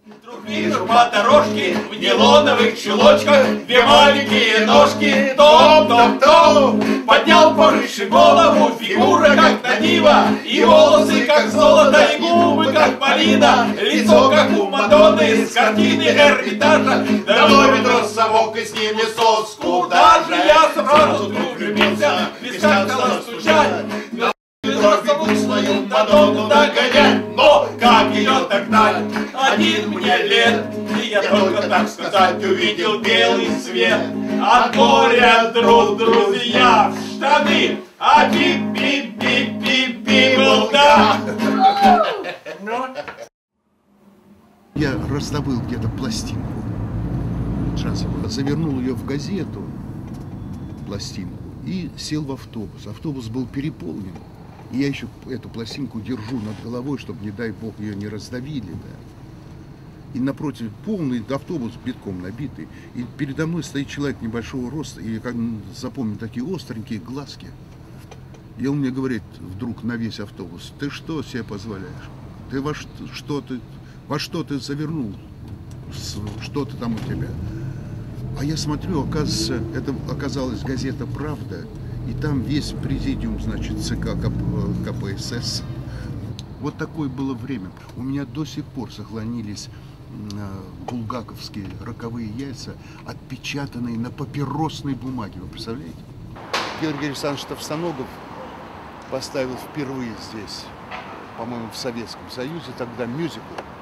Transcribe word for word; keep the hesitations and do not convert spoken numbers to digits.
Вдруг вижу по дорожке в нейлоновых чулочках две маленькие ножки. Топ-топ-топ, поднял повыше голову, фигура как на диво, и волосы как золото, и губы как малина, лицо как у Мадонны с картины Эрмитажа. Давно ведро совок и с ним не соску. Даже я сразу влюбился, в висках стало стучать. Ведро совок свою Мадонну догонять. Но как ее догнать? Один мне лет, и я только, так сказать, увидел белый свет. От горя друг друзья в штаны, а пип-пип-пип-пип-пип, да. Я раздобыл где-то пластинку джазовую, завернул ее в газету, пластинку, и сел в автобус. Автобус был переполнен. И я еще эту пластинку держу над головой, чтобы, не дай бог, ее не раздавили, да. И напротив полный автобус битком набитый. И передо мной стоит человек небольшого роста, и я как запомнил такие остренькие глазки. И он мне говорит вдруг на весь автобус: ты что себе позволяешь? Ты во что, что ты, во что ты завернул? Что-то там у тебя? А я смотрю, оказывается, это оказалась газета «Правда». И там весь президиум, значит, ЦК КПСС. Вот такое было время. У меня до сих пор сохранились булгаковские роковые яйца, отпечатанные на папиросной бумаге. Вы представляете? Георгий Александрович Товстоногов поставил впервые здесь, по-моему, в Советском Союзе, тогда мюзикл